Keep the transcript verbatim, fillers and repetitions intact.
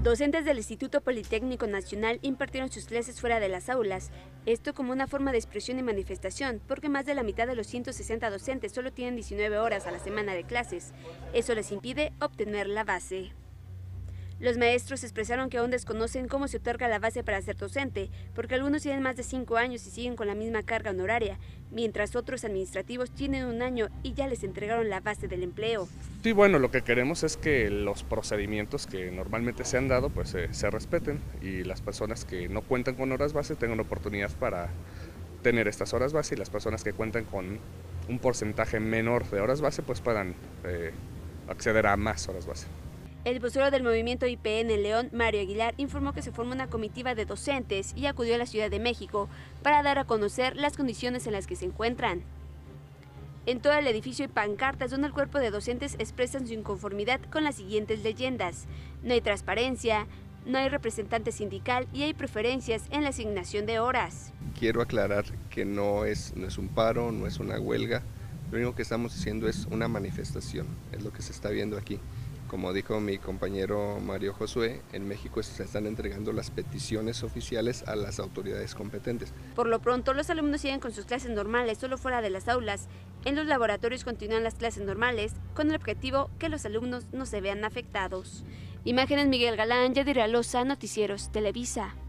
Docentes del Instituto Politécnico Nacional impartieron sus clases fuera de las aulas, esto como una forma de expresión y manifestación, porque más de la mitad de los ciento sesenta docentes solo tienen diecinueve horas a la semana de clases. Eso les impide obtener la base. Los maestros expresaron que aún desconocen cómo se otorga la base para ser docente, porque algunos tienen más de cinco años y siguen con la misma carga honoraria, mientras otros administrativos tienen un año y ya les entregaron la base del empleo. Sí, bueno, lo que queremos es que los procedimientos que normalmente se han dado pues eh, se respeten y las personas que no cuentan con horas base tengan oportunidad para tener estas horas base y las personas que cuentan con un porcentaje menor de horas base pues puedan eh, acceder a más horas base. El vocero del movimiento I P N León, Mario Aguilar, informó que se formó una comitiva de docentes y acudió a la Ciudad de México para dar a conocer las condiciones en las que se encuentran. En todo el edificio hay pancartas donde el cuerpo de docentes expresan su inconformidad con las siguientes leyendas: no hay transparencia, no hay representante sindical y hay preferencias en la asignación de horas. Quiero aclarar que no es, no es un paro, no es una huelga, lo único que estamos haciendo es una manifestación, es lo que se está viendo aquí. Como dijo mi compañero Mario Josué, en México se están entregando las peticiones oficiales a las autoridades competentes. Por lo pronto, los alumnos siguen con sus clases normales, solo fuera de las aulas. En los laboratorios continúan las clases normales, con el objetivo que los alumnos no se vean afectados. Imágenes Miguel Galán, Yadira Loza, Noticieros Televisa.